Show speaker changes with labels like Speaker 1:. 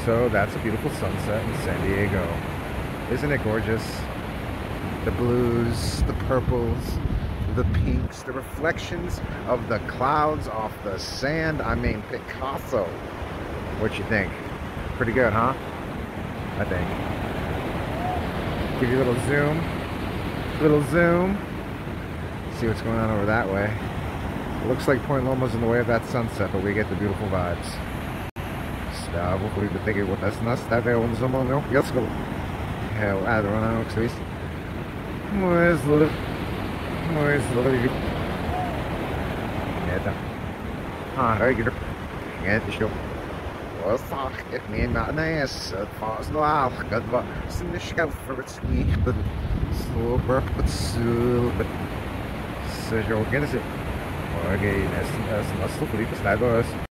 Speaker 1: So that's a beautiful sunset in San Diego. Isn't it gorgeous? The blues, the purples, the pinks, the reflections of the clouds off the sand. I mean, Picasso. What you think? Pretty good, huh? I think. Give you a little zoom. Little zoom. See what's going on over that way. It looks like Point Loma's in the way of that sunset, but we get the beautiful vibes. Hopefully the thing with us nastaje on zamano. Let's go. Hell, I don't know, please. Where's the regular? Get the show. What's that? It mean that nice. Fast now. Good, but some the shelf for its week, but slower, but so, but so you're getting it. Okay, that's not so pretty. That's